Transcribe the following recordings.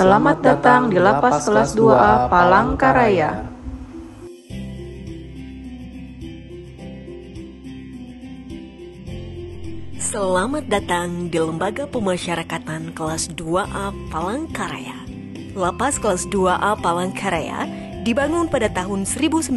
Selamat datang di Lapas Kelas 2A Palangkaraya. Selamat datang di Lembaga Pemasyarakatan Kelas 2A Palangkaraya. Lapas Kelas 2A Palangkaraya dibangun pada tahun 1976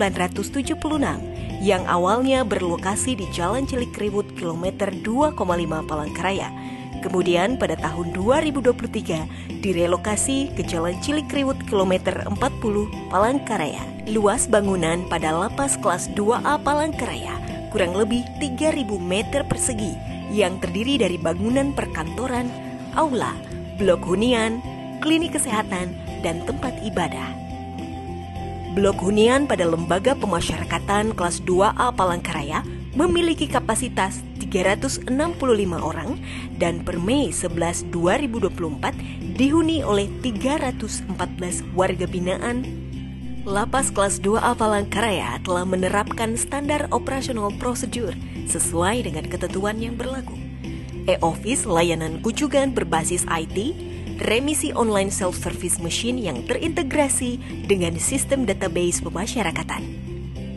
yang awalnya berlokasi di Jalan Cilikriwut kilometer 2,5 Palangkaraya. Kemudian pada tahun 2023 direlokasi ke Jalan Cilikriwut kilometer 40 Palangkaraya. Luas bangunan pada Lapas Kelas 2A Palangkaraya kurang lebih 3.000 meter persegi yang terdiri dari bangunan perkantoran, aula, blok hunian, klinik kesehatan, dan tempat ibadah. Blok hunian pada Lembaga Pemasyarakatan Kelas 2A Palangkaraya memiliki kapasitas 365 orang dan per Mei 11, 2024 dihuni oleh 314 warga binaan. Lapas Kelas 2A Palangkaraya telah menerapkan standar operasional prosedur sesuai dengan ketentuan yang berlaku. E-Office layanan kunjungan berbasis IT, remisi online self-service machine yang terintegrasi dengan sistem database pemasyarakatan.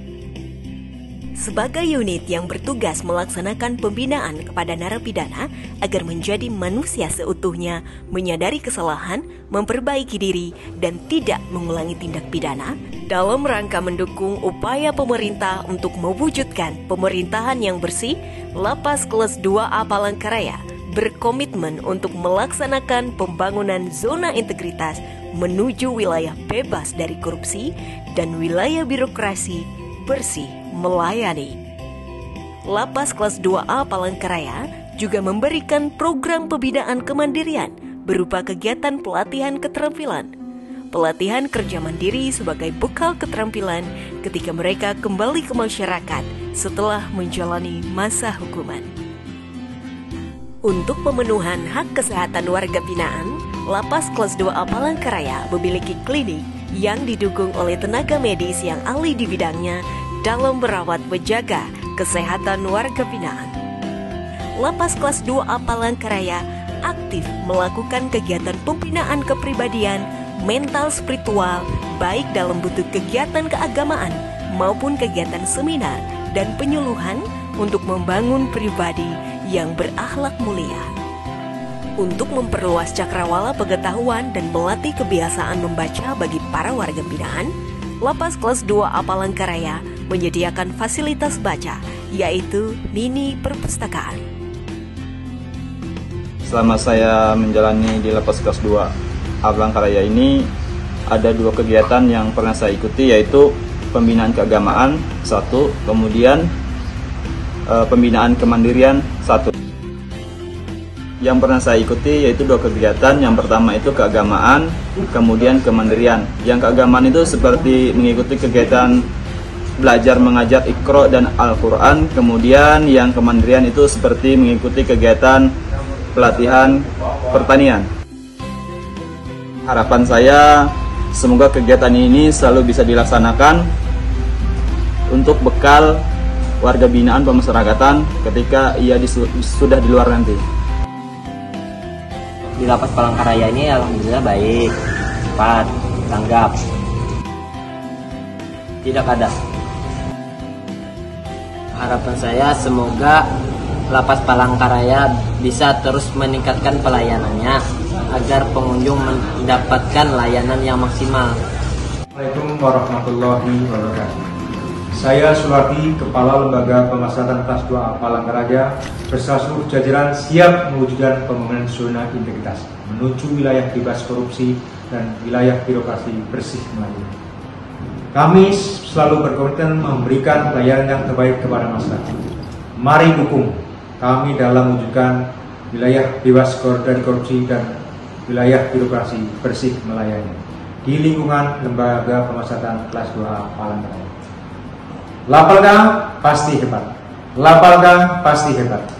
Sebagai unit yang bertugas melaksanakan pembinaan kepada narapidana agar menjadi manusia seutuhnya, menyadari kesalahan, memperbaiki diri, dan tidak mengulangi tindak pidana, dalam rangka mendukung upaya pemerintah untuk mewujudkan pemerintahan yang bersih, Lapas Kelas 2A Palangkaraya berkomitmen untuk melaksanakan pembangunan zona integritas menuju wilayah bebas dari korupsi dan wilayah birokrasi bersih melayani. Lapas Kelas 2A Palangkaraya juga memberikan program pembinaan kemandirian berupa kegiatan pelatihan keterampilan, pelatihan kerja mandiri sebagai bekal keterampilan ketika mereka kembali ke masyarakat setelah menjalani masa hukuman. Untuk pemenuhan hak kesehatan warga binaan, Lapas Kelas 2A Palangkaraya memiliki klinik yang didukung oleh tenaga medis yang ahli di bidangnya dalam merawat menjaga kesehatan warga binaan. Lapas Kelas 2A Palangkaraya aktif melakukan kegiatan pembinaan kepribadian, mental spiritual, baik dalam bentuk kegiatan keagamaan maupun kegiatan seminar dan penyuluhan untuk membangun pribadi yang berakhlak mulia. Untuk memperluas cakrawala pengetahuan dan melatih kebiasaan membaca bagi para warga binaan, Lapas Kelas 2A Palangkaraya menyediakan fasilitas baca, yaitu mini perpustakaan. Selama saya menjalani di Lapas Kelas 2A Palangkaraya ini, ada dua kegiatan yang pernah saya ikuti, yaitu pembinaan keagamaan, satu, kemudian pembinaan kemandirian, satu. Yang pernah saya ikuti yaitu dua kegiatan. Yang pertama itu keagamaan, kemudian kemandirian. Yang keagamaan itu seperti mengikuti kegiatan belajar mengajar Iqra dan Al-Quran. Kemudian yang kemandirian itu seperti mengikuti kegiatan pelatihan pertanian. Harapan saya semoga kegiatan ini selalu bisa dilaksanakan untuk bekal warga binaan pemasyarakatan ketika ia sudah di luar nanti. Di Lapas Palangkaraya ini alhamdulillah baik, cepat, tanggap, tidak ada. Harapan saya semoga Lapas Palangkaraya bisa terus meningkatkan pelayanannya agar pengunjung mendapatkan layanan yang maksimal. Assalamualaikum warahmatullahi wabarakatuh. Saya Sulardi, Kepala Lembaga Pemasyarakatan Kelas 2A Palangkaraya beserta seluruh jajaran siap mewujudkan pembangunan zona integritas menuju wilayah bebas korupsi dan wilayah birokrasi bersih melayani. Kami selalu berkomitmen memberikan pelayanan yang terbaik kepada masyarakat. Mari dukung kami dalam mewujudkan wilayah bebas dari korupsi dan wilayah birokrasi bersih melayani di lingkungan Lembaga Pemasyarakatan Kelas 2A Palangkaraya. Lapalka pasti hebat. Lapalka pasti hebat.